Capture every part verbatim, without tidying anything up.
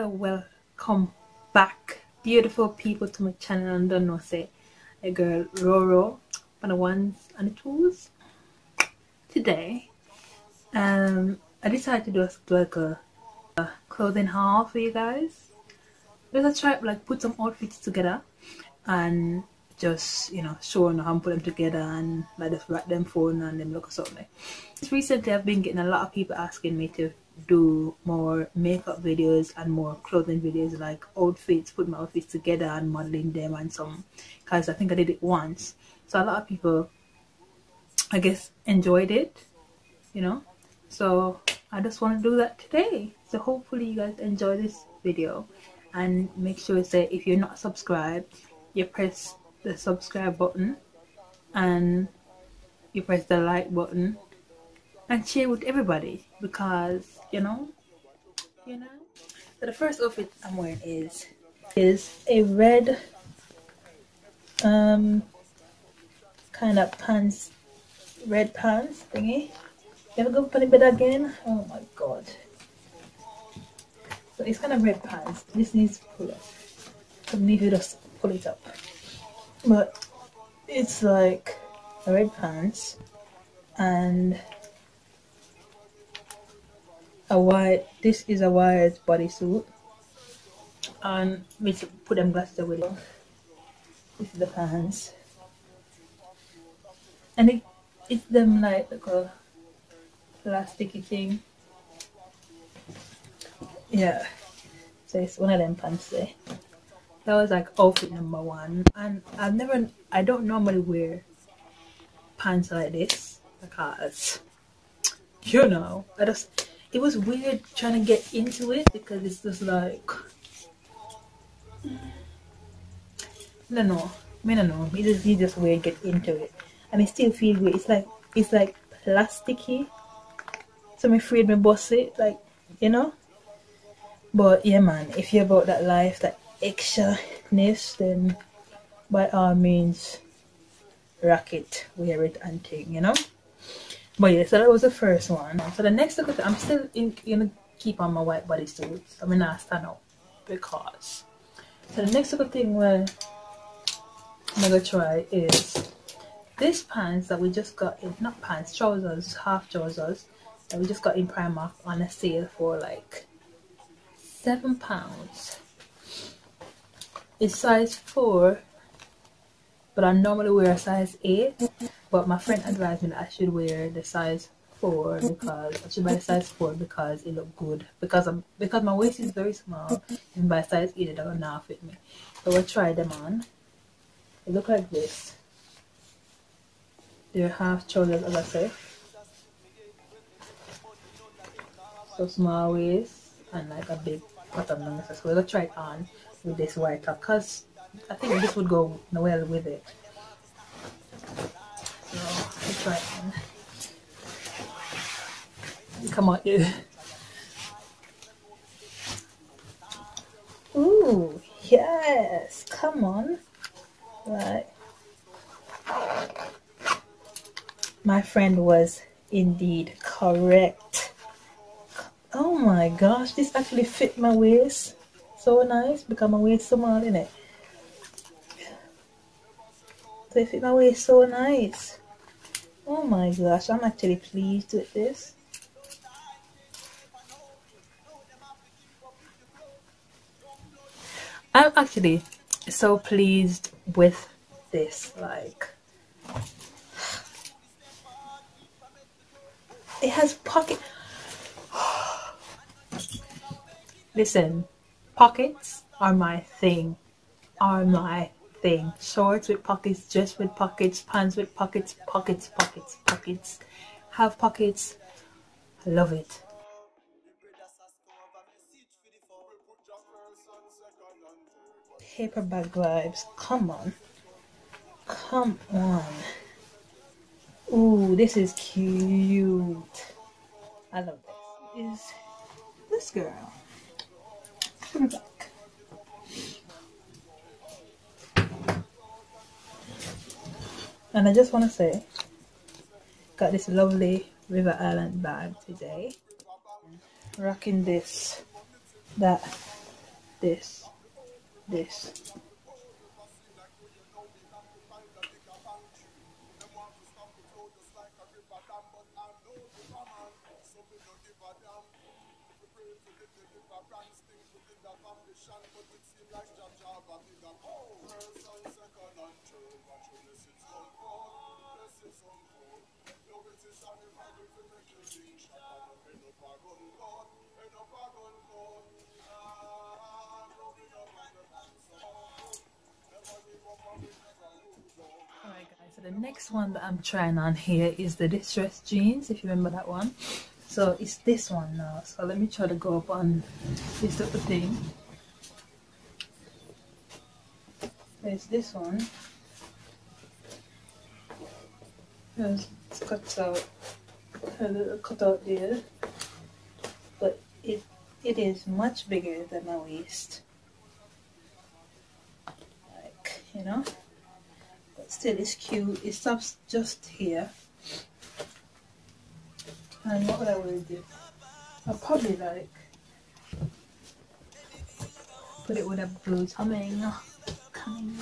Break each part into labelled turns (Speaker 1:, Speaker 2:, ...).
Speaker 1: welcome back, beautiful people, to my channel. And don't know, say a girl Roro on the ones and the twos. Today, um, I decided to do, a, do like a, a clothing haul for you guys. Let's try like put some outfits together and just, you know, showing how to put them together and like just write them phone and them look or something. Recently I've been getting a lot of people asking me to do more makeup videos and more clothing videos, like outfits, put my outfits together and modeling them and some, because I think I did it once, so a lot of people, I guess, enjoyed it, you know, so I just want to do that today. So hopefully you guys enjoy this video, and make sure, say, if you're not subscribed, you press the subscribe button and you press the like button and share with everybody, because you know you know so the first outfit I'm wearing is is a red um kind of pants, red pants thingy. You ever go put it bed again? Oh my god. So it's kind of red pants. This needs to pull up. So need to just pull it up. But it's like a red pants and a white, this is a white bodysuit, and we put them glasses away. This is the pants, and it it's them like, like a plasticky thing. Yeah, so it's one of them pants there. That was like outfit number one, and I've never I don't normally wear pants like this because, you know, I just, it was weird trying to get into it because it's just like, I don't know, I don't know, it just, it's just weird get into it, and it still feels weird. It's like, it's like plasticky, so I'm afraid me bust it, like, you know. But yeah man, if you're about that life, that extra-ness, then by all means rock it, wear it and thing, you know. But yeah, so that was the first one. So the next look, I'm still in, gonna keep on my white bodysuit. I mean, I stand up because. So the next little thing where I'm gonna try is this pants that we just got in, not pants, trousers, half trousers that we just got in Primark on a sale for like seven pounds. It's size four, but I normally wear a size eight. But my friend advised me that I should wear the size four because I should buy the size four because it look good. Because I'm because my waist is very small, and by size eight it don't now fit me. So we'll try them on. They look like this. They're half trousers, as I say. So small waist and like a big bottom on this. So we'll try it on with this white top because I think this would go well with it. So let's try it on. Come on, you. Ooh, yes, come on. Right. My friend was indeed correct. Oh my gosh, this actually fit my waist so nice because my waist so small, isn't it? So it fit my waist so nice. Oh my gosh, I'm actually pleased with this. I'm actually so pleased with this. Like, it has pocket. Listen, pockets are my thing. Are my thing. Shorts with pockets, dress with pockets, pants with pockets, pockets, pockets, pockets. Have pockets. I love it. Paper bag vibes. Come on. Come on. Ooh, this is cute. I love this. Is this girl. Put it back. And I just want to say, got this lovely River Island bag today. Rocking this, that this, this. Alright guys, so the next one that I'm trying on here is the distressed jeans, if you remember that one. So it's this one now. So let me try to go up on this little thing. There's this one. There's it's cut out, a little cut out there, but it it is much bigger than my waist. Like, you know, but still it's cute. It stops just here. And what would I wear this? I'll probably like put it with a blue coming. coming.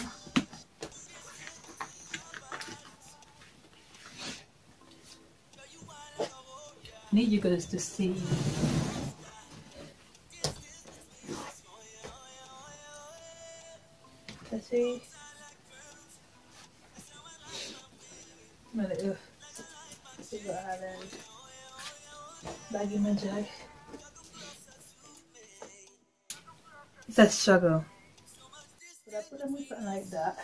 Speaker 1: I need you guys to see. Let's see. I'm gonna uh, see what happens. Baggy my jack. It's a struggle. But I put them with something like that.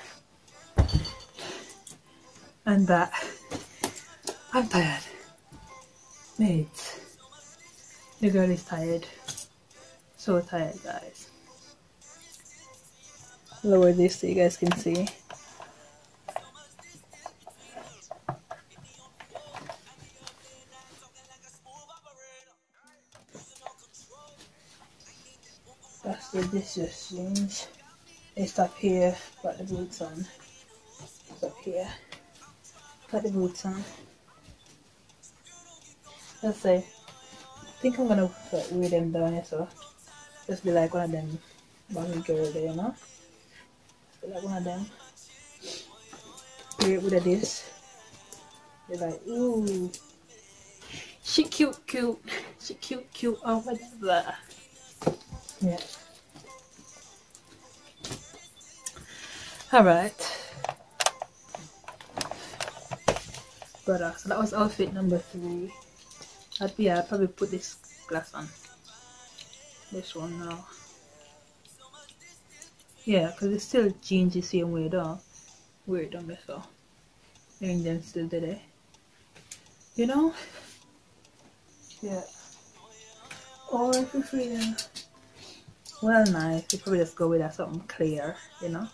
Speaker 1: And that. I'm tired. Mate. The girl is tired. So tired, guys. Lower this so you guys can see. That's the distressed jeans. They stop here, got the boots on. Stop here, got the boots on. Let's say, I think I'm gonna like, wear them down here, so just be like one of them baggy girl there, you know? Be like one of them. Wear it with a this. Be like, ooh, she cute, cute. She cute, cute. Oh my god. Yeah. Alright. But uh, so that was outfit number three. I'd be, I'd probably put this glass on. This one now. Yeah, because it's still jeans the same way though. Wear it on so. Wearing them still today. You know? Yeah. Or if you're feeling well nice, you probably just go with that something clear, you know?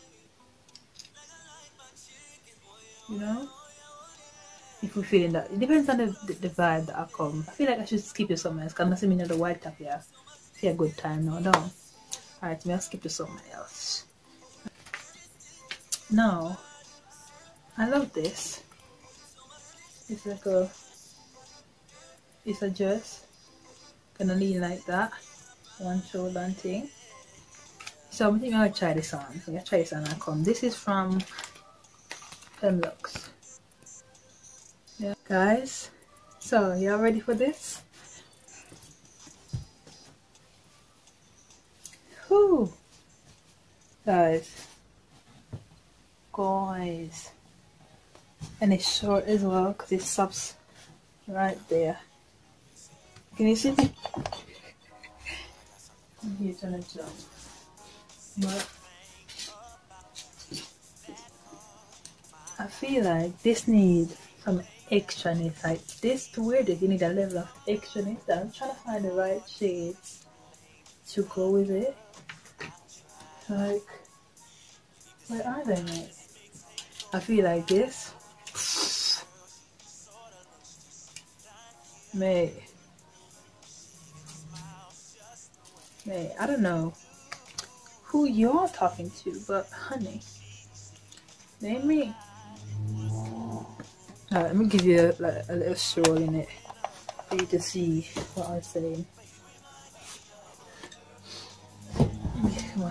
Speaker 1: You know? If we're feeling that. It depends on the, the, the vibe that I come. I feel like I should skip to something else because I'm not seeing the white top here. See a good time now, no? Alright, me I'll skip to something else. Now, I love this. It's like a, it's a dress. Gonna lean like that. One shoulder and thing. So I think I'm gonna try this on. I'm gonna try this on and come. This is from Femlux. Yeah, guys. So y'all ready for this? Whoo, guys. Guys. And it's short as well because it stops right there. Can you see me? He's gonna jump. But I feel like this needs some extraness. Like this to wear this, you need a level of extraness. I'm trying to find the right shades to go with it. Like, where are they, mate? I feel like this. Mate. Mate, I don't know who you're talking to, but honey, name me. Alright, let me give you a, like, a little stroll in it for you to see what I'm saying. What?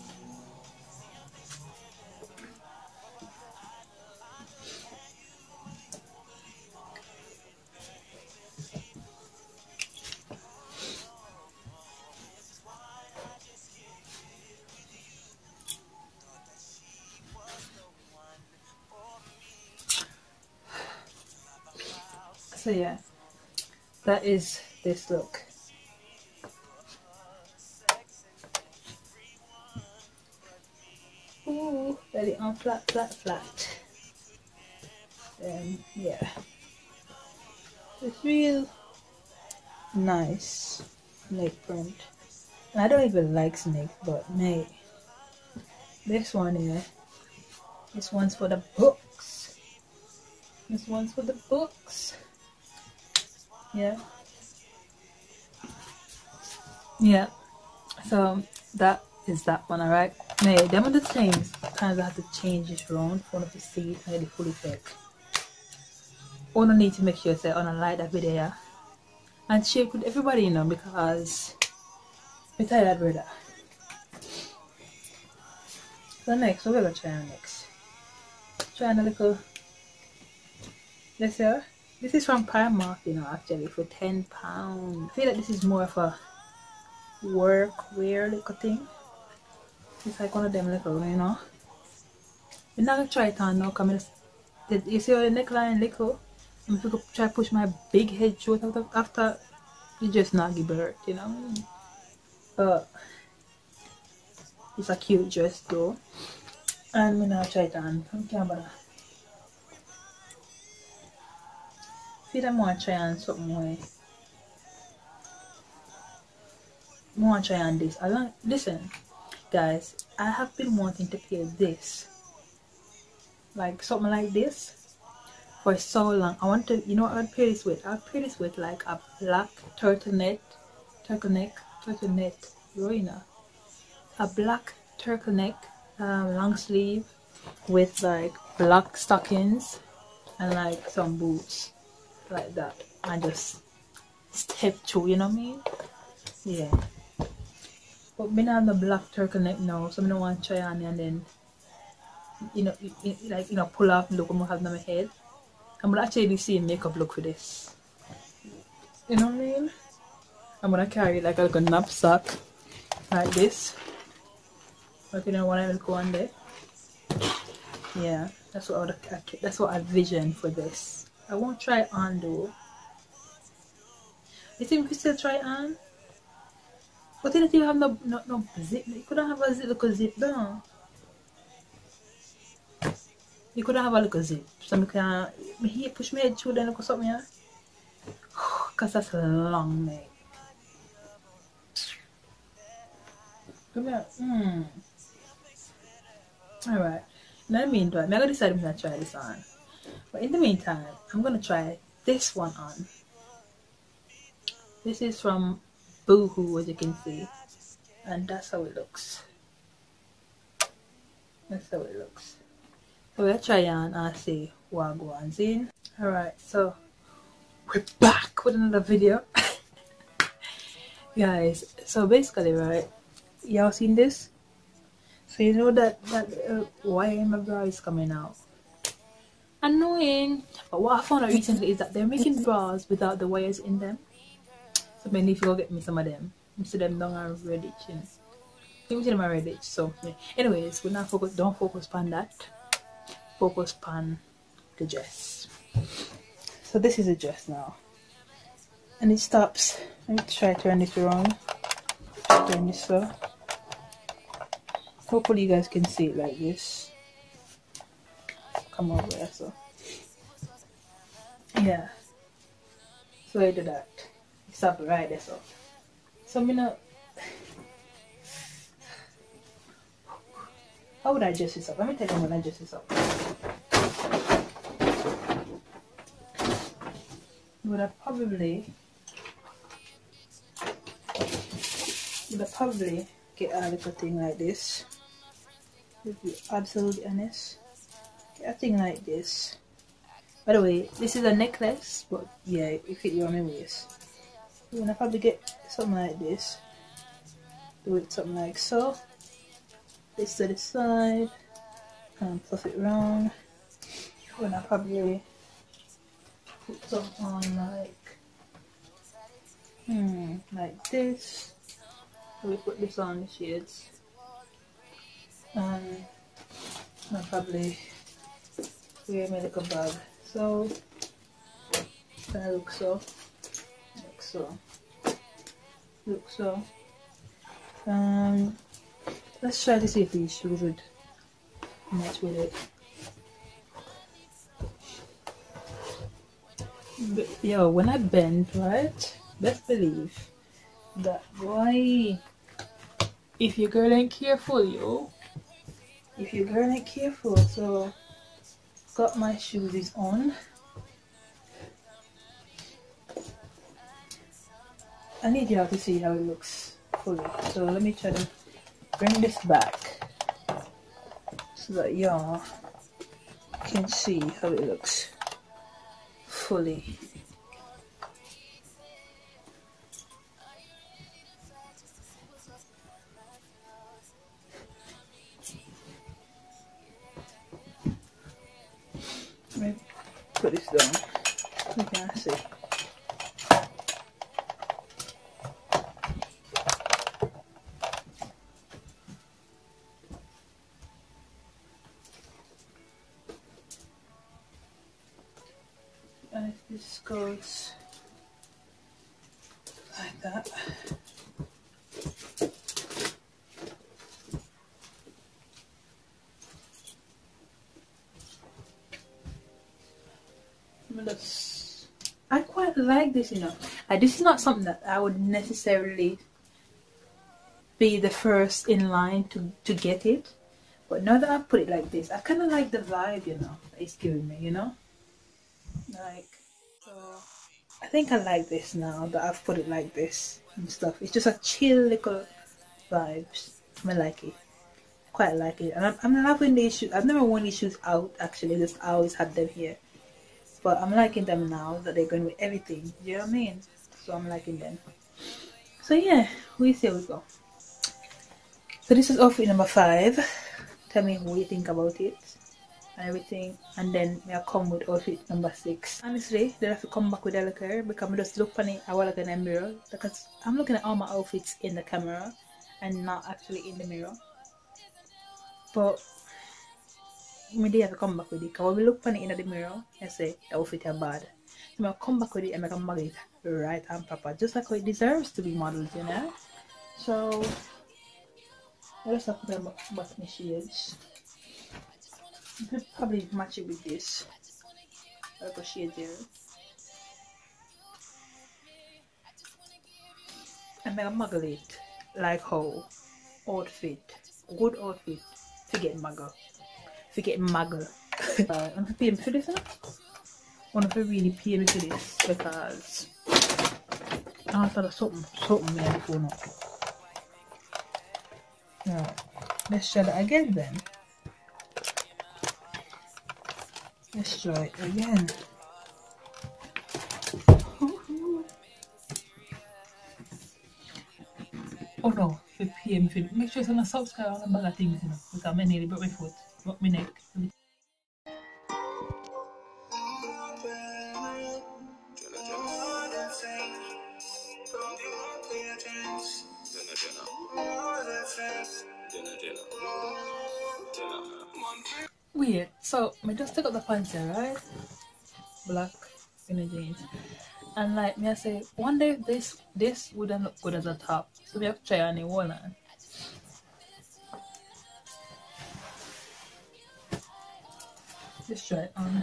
Speaker 1: So yeah, that is this look. Ooh, let it on flat, flat, flat. Um, yeah, it's real nice snake print. And I don't even like snake, but mate, this one here, this one's for the books. This one's for the books. Yeah. Yeah. So that is that one, alright? Now, them are the things. Sometimes I have to change this round for one of the seeds and get the full effect. All I need to make sure say on a light that video and share with everybody, you know, because I'm tired, brother. So next, what we're gonna try on next? Try on a little. Let's see. This is from Primark, you know, actually for ten pounds. I feel like this is more of a work wear little thing. It's like one of them little, you know. I'm not gonna try it on now, because you see how the neckline little. I'm gonna try to push my big head short after, after you just not give birth, you know. But it's a cute dress though. And I'm gonna try it on. I can't bother. I feel like I want to try on something way. I want to try on this. I like, listen, guys, I have been wanting to pair this, like something like this, for so long. I want to, you know what I'd pair this with? I'd pair this with like a black turtleneck, turtleneck, turtleneck, Roena. A black turtleneck, um, long sleeve with like black stockings and like some boots like that, and just step through, you know what I mean? Yeah. But me not have the black turtleneck now, so I don't want to try on and then, you know, like, you know, pull off the look I'm gonna have on my head. I'm gonna actually be seeing makeup look for this. You know what I mean? I'm gonna carry like a little knapsack like this. Like, you know, when I will go on there. Yeah, that's what I would, that's what I vision for this. I won't try it on though. You think we could still try it on? But then if you have no, no, no zip, you couldn't have a zip, little zip down. You couldn't have a little zip. So I can me here push my head through then look or something, yeah? Because that's a long neck. Come here. Mm. Alright. Now, in the meantime, I'm going to decide I'm going to try this on. But in the meantime, I'm going to try this one on. This is from Boohoo, as you can see. And that's how it looks. That's how it looks. So we'll try on and see what goes in. Alright, so we're back with another video. Guys, so basically, right, y'all seen this? So you know that that uh, why my bra is coming out. Annoying. But what I found out recently is that they're making bras without the wires in them. So maybe if you go get me some of them, you see them down on Reddit. You know. You see them on Reddit. So yeah. Anyways, we're not focus. Don't focus on that. Focus on the dress. So this is a dress now, and it stops. Let me try to turn this around. Turn this so. Hopefully you guys can see it like this. Come over there, so yeah. So I do that. Stop right there, so. So I'm gonna. How would I dress this up? Let me tell you when I dress this up. Would I probably would I probably get a little thing like this. To be absolutely honest, get a thing like this. By the way, this is a necklace, but yeah, it fit you on my waist. You're gonna probably get something like this. Do it something like so. this to the side and fluff it round. I'm gonna probably put some on like hmm like this. We put this on the shades, and I'll probably wear my little bag. So that looks so, look so, look so. Um, let's try to see if these shoes would match with it. But, yo, when I bend, right, best believe that boy, if your girl ain't careful, yo, if your girl ain't careful, so got my shoes on. I need y'all to see how it looks fully, so let me try to bring this back so that y'all can see how it looks fully. Let me put this down so you can see. And if this goes like that, I quite like this, you know. Like, this is not something that I would necessarily be the first in line to, to get it. But now that I put it like this, I kind of like the vibe, you know, that it's giving me, you know. Like, so I think I like this now that I've put it like this and stuff. It's just a chill little vibes. I like it. Quite like it. And I'm, I'm loving these shoes. I've never worn these shoes out, actually. Just I always had them here. But I'm liking them now that they're going with everything. Do you know what I mean? So I'm liking them. So yeah, we see how we go. So this is outfit number five. Tell me what you think about it and everything. And then I'll come with outfit number six. Honestly, they have to come back with a look here because I just look on it I will look in the mirror. Because I'm looking at all my outfits in the camera and not actually in the mirror. But I have to come back with it because when we look on it in the mirror, I say the outfit is bad. So I'll come back with it and I can model it right and proper, just like how it deserves to be modeled, you know. So I just have to put back my shades. You could probably match it with this. Like a shade there. And then I muggle it like how outfit, good outfit, forget muggle. Forget muggle. uh, I'm paying for this, huh? I want to really pay me for this because I thought of something, something there before now. Now, let's try that again then. Let's try it again. Oh no, for P M for make sure it's on a subscribe on the bag of things, you know, because I nearly broke my foot, broke my neck. Weird. So I just take up the pants here, right? Black in the jeans. And like me I say, one day this this wouldn't look good as a top. So we have to try on the wall on. Let's try it on.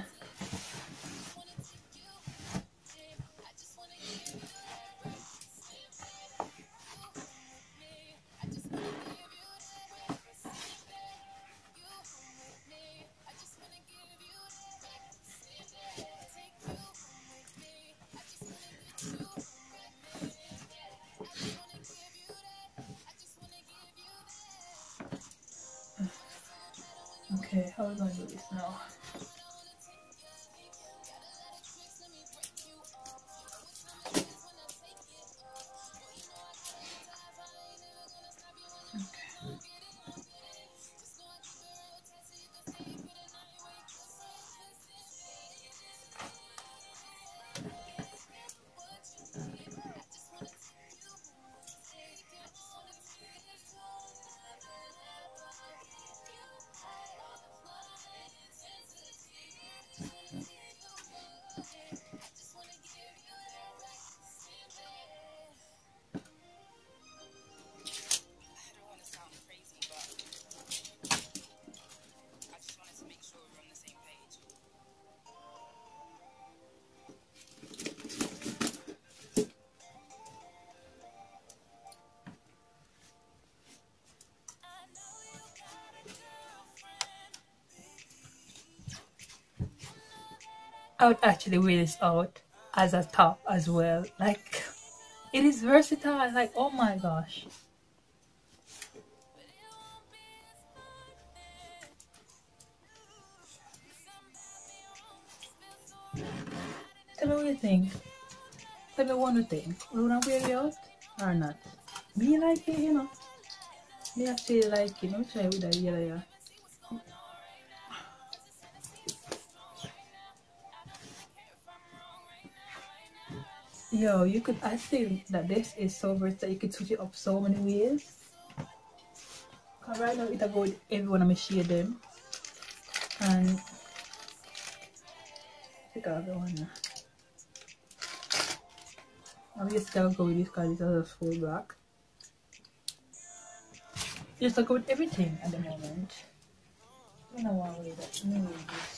Speaker 1: Okay, how are we gonna do this now? Okay. I would actually wear this out as a top as well. Like, it is versatile. Like, oh my gosh. Tell me what you think. Tell me one thing. Would I wear it out or not? Me like it, you know. Me actually like it. Let me try with that yellow, yeah. Yo, you could, I think that this is so versatile. You could switch it up so many ways. Cause right now, it's about every one of my shade them. And, pick out the one now. I'm just gonna go with this because it's a full black. Just go with everything at the moment. I don't know why I wear that. Let me wear this.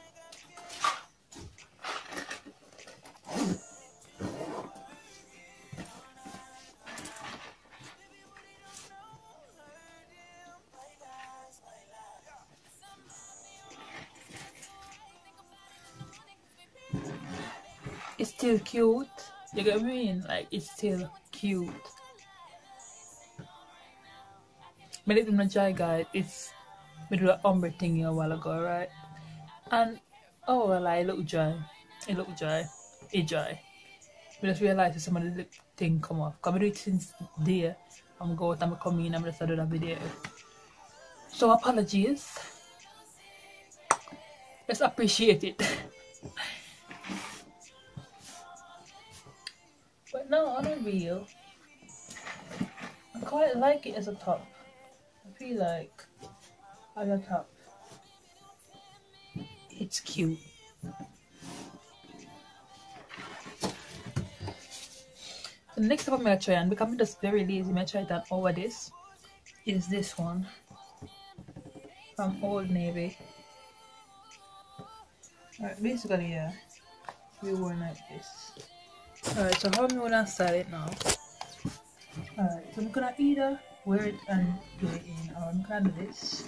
Speaker 1: It's still cute. You get what I mean? Like, it's still cute. My lip not dry, guys. It's we do an ombre thingy a while ago, right? And oh well, I look dry. It look dry. It dry. We just realized that some of the lip thing come off. Cause I do it since there. I'm go out and come in and I'm just do that video. So apologies. Let's appreciate it. But no, on a real, I quite like it as a top. I feel like as a top, it's cute. The next top I'm gonna try, and because I'm just very lazy, I'm gonna try that over this, is this one from Old Navy. Alright, basically, yeah, we wore like this. Alright, so how am I gonna style it now? Alright, so I'm gonna either wear it and do it in, or I'm gonna do this.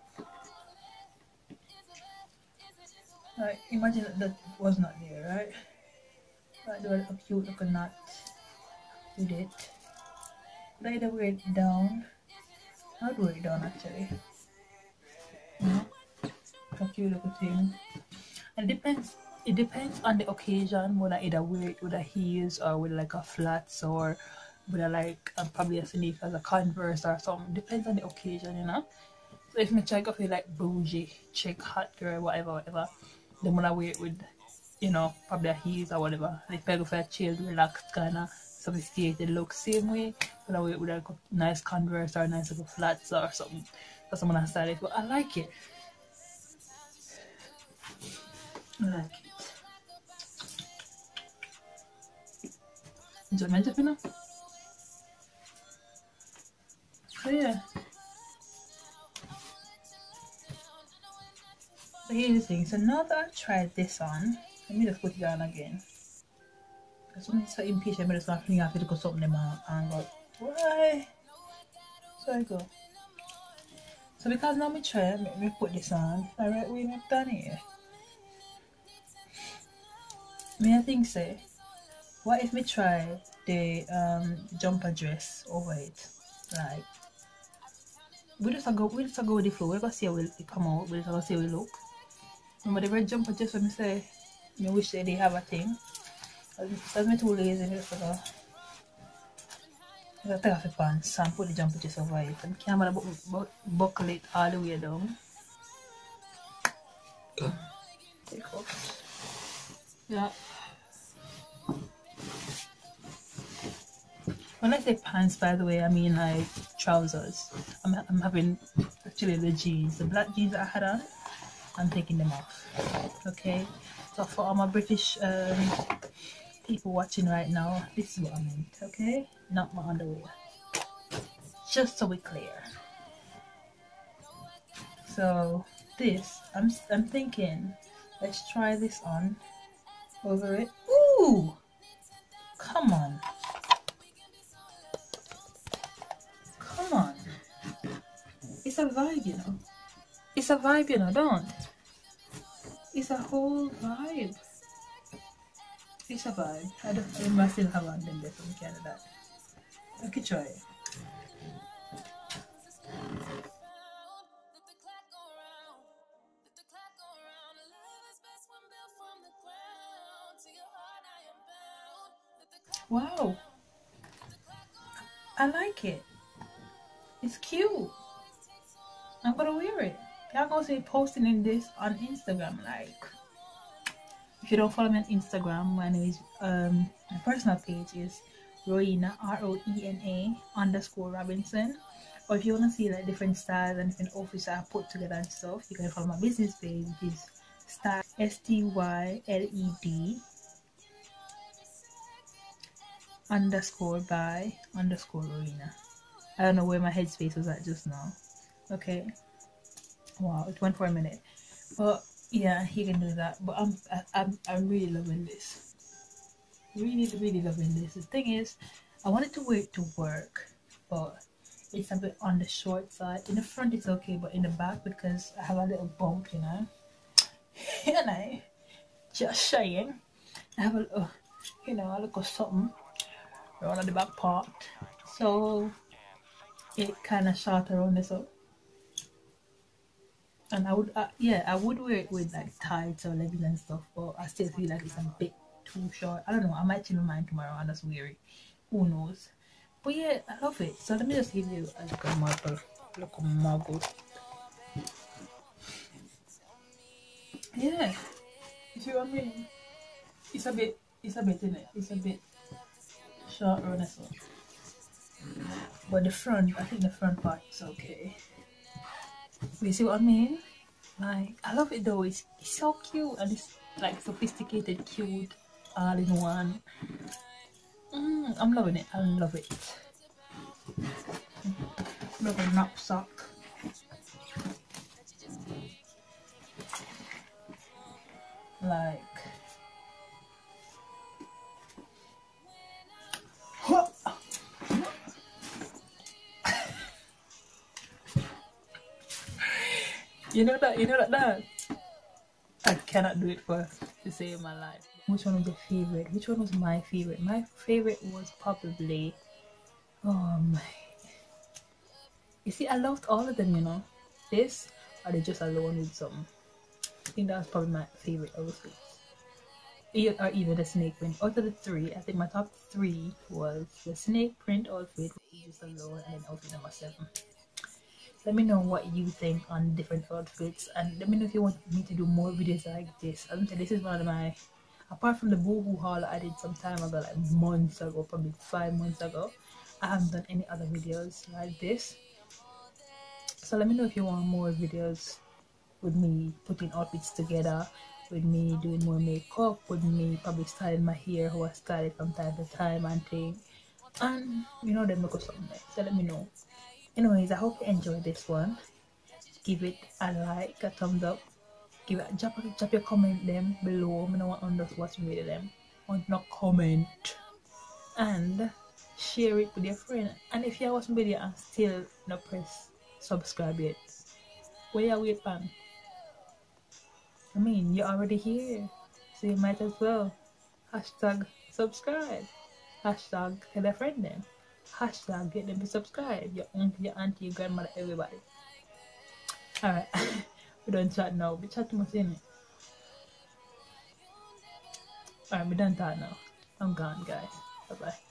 Speaker 1: Alright, imagine that, that was not there, right? Right, do a cute looking knot with it. Could I either wear it down? I'd wear it down actually. Yeah, a cute little thing. And it depends. It depends on the occasion when I either wear it with a heels or with like a flats or with a like um, probably a sneakers, a Converse or something. Depends on the occasion, you know. So if me try to feel like bougie, chick, hot girl, whatever, whatever, then when I wear it with, you know, probably a heels or whatever. If I go for a chill, relaxed kind of sophisticated look, same way. When I wear it with like a nice Converse or a nice little flats or something. That's when I style it. But I like it. I like it. Enjoyment of it now. So yeah. So here's the thing. So now that I've tried this on, let me just put it on again. Because I'm so impatient, I'm just not feeling happy to go something in my and go, why? So I go. So because now me try, let me put this on. Alright, we have done here. May I think say, what if we try the um jumper dress over it? Like, we just go, we just go with the flow. We're gonna see how it come out. We just gonna see how it look. Remember the red jumper dress when me say, I wish they have a thing. So I'm too lazy. I just go. I take off the pants and put the jumper dress over it. And camera bu bu buckle it all the way down. Take off. Yeah. When I say pants, by the way, I mean like trousers. I'm, I'm having actually the jeans, the black jeans that I had on, I'm taking them off. Okay, so for all my British um, people watching right now, this is what I meant. Okay, not my underwear. Just so we're clear. So this, I'm I'm thinking, let's try this on over it. Ooh, come on. Come on. It's a vibe, you know. It's a vibe, you know, don't? It's a whole vibe. It's a vibe. I don't I remember I still have on them there from Canada. I could try it. Wow, I like it. It's cute. I'm gonna wear it. Y'all gonna see posting in this on Instagram. Like, if you don't follow me on Instagram, my name is um my personal page is Roena, R O E N A underscore Robinson. Or if you wanna see like different styles and different outfits I put together and stuff, you can follow my business page, which is style S T Y L E D underscore by underscore Roena. I don't know where my headspace was at just now. Okay. Wow, it went for a minute. But yeah, you can do that. But I'm I, I'm I'm really loving this. Really, really loving this. The thing is, I wanted to wear it to work, but it's a bit on the short side. In the front it's okay, but in the back, because I have a little bump, you know. And I just saying, I have a little, you know, a little something around the back part. So it kind of short around this up. And I would, uh, yeah, I would wear it with like tights or leggings and stuff, but I still feel like it's a bit too short. I don't know, I might change my mind tomorrow and just wear it. Who knows? But yeah, I love it. So let me just give you a look at marble. Look at marble. Yeah. You see what I mean? It's a bit, it's a bit in it. It's a bit short around as well. But the front, I think the front part is okay. You see what I mean? Like, I love it though. It's, it's so cute and it's like sophisticated, cute, all in one. Mm, I'm loving it. I love it. Love a knapsack. Like, you know that, you know that, that I cannot do it for to save my life. Which one was your favorite? Which one was my favorite? My favorite was probably, oh my, you see, I loved all of them, you know. This, or they just alone with something. I think that was probably my favorite outfits. Or even the snake print. Out of the three, I think my top three was the snake print outfit, just alone, and then outfit number seven. Let me know what you think on different outfits, and let me know if you want me to do more videos like this. I'm saying this is one of my, apart from the boohoo haul I did some time ago, like months ago, probably five months ago, I haven't done any other videos like this. So let me know if you want more videos with me putting outfits together, with me doing more makeup, with me probably styling my hair, how I style it from time to time and thing, and you know, then make up something nice. So let me know. Anyways, I hope you enjoyed this one. Give it a like, a thumbs up. Give it, drop, drop your comment them below. I don't want to understand what's with them. I want no comment. And share it with your friend. And if you watch my video and still not press subscribe yet, where you wait on? I mean, you're already here, so you might as well hashtag subscribe, hashtag tell a friend them, hashtag get them to subscribe, your uncle, your auntie, your grandmother, everybody. Alright, we don't chat now, we chat too much in it. Alright, we done that now. I'm gone, guys. Bye bye.